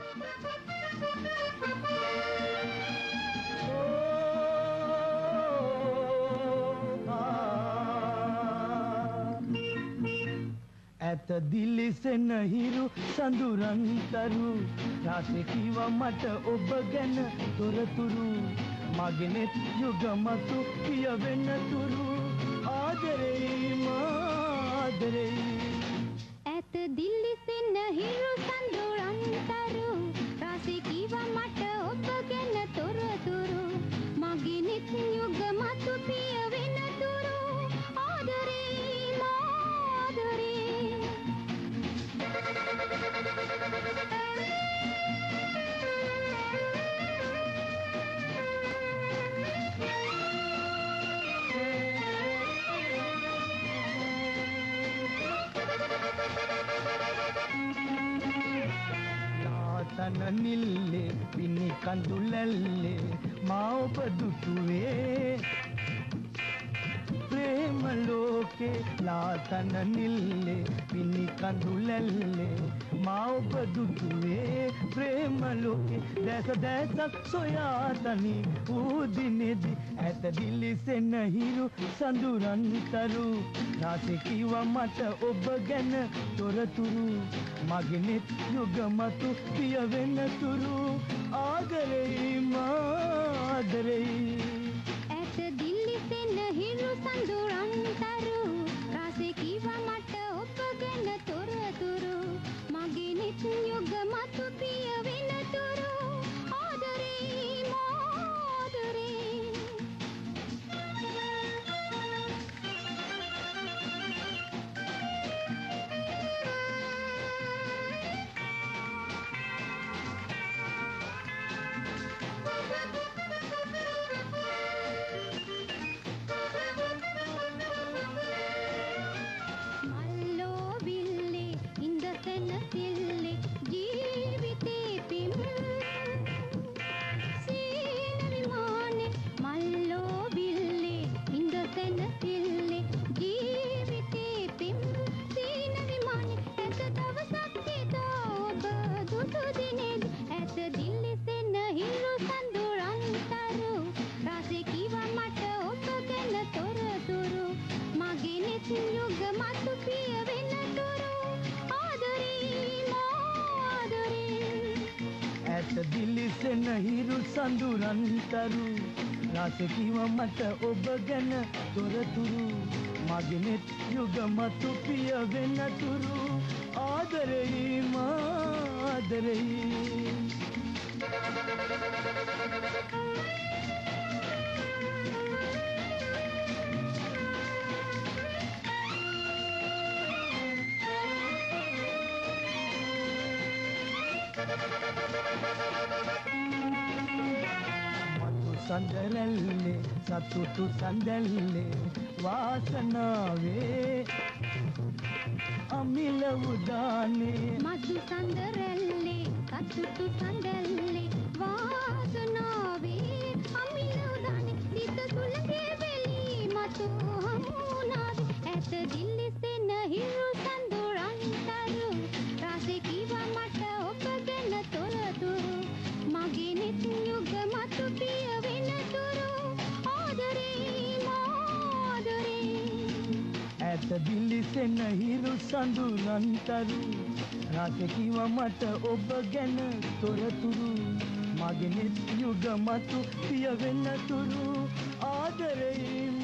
ඇත දිලිසෙන හිරු සඳුරන්තරු රාසේ කිව මට ඔබ ගැන තොරතුරු මගෙනෙත් යුගමතු කියවෙන තුරු ආදරේ මාදරේ ඇත දිලිසෙන හිරු සඳුරන්තරු රාසේ කිව මට ඔබ ගැන තොරතුරු මගෙනෙත් යුගමතු කියවෙන තුරු ආදරේ මාදරේ ලාතන නිල්ලේ පිනි කඳුලැල්ලේ මා ඔබ දුටුවේ ප්‍රේම ලෝකේ ලාතන නිල්ලේ පිනි කඳුලැල්ලේ මා ඔබ දුටුවේ ප්‍රේම ලෝකේ දැස දැසක් සොයා තනි උදිනේදී ඇත දිලිසෙන හිරු සඳුරන්තරු රාසේ කිව මට ඔබ ගැන තොරතුරු මගෙනෙත් යුගමතු කියවෙන තුරු ආදරේ මාදරේ ඇත දිලිසෙන හිරු සඳුරන්තරු රාසේ කිව මට ඔබ ගැන තොරතුරු මගෙනෙත් යුගමතු කියවෙන තුරු ආදරේ මාදරේ යුගමතු කියවෙන තුරු ආදරේ මාදරේ ඇත දිලිසෙන හිරු සඳුරන්තරු රාසේ කිව මට ඔබ ගැන තොරතුරු මගෙනෙත් යුගමතු කියවෙන තුරු ආදරේ මාදරේ මතු සඳරැල්ලේ සතුටු සඳැල්ලේ වාසනාවේ අමිල උදානේ මතු සඳරැල්ලේ සතුටු සඳැල්ලේ වාසනාවේ අමිල උදානේ සිත සුළඟේ වෙලි මතු හමුනාවේ ඇත දිලිසෙන හිරු සඳුරන්තරු රාසේ කිව මට ඔබ ගැන තොරතුරු මගෙනෙත් යුගමතු කියවෙන තුරු ආදරේ මාදරේ ඇත දිලිසෙන හිරු සඳුරන්තරු රාසේ කිව මට ඔබ ගැන තොරතුරු මගෙනෙත් යුගමතු කියවෙන තුරු ආදරේ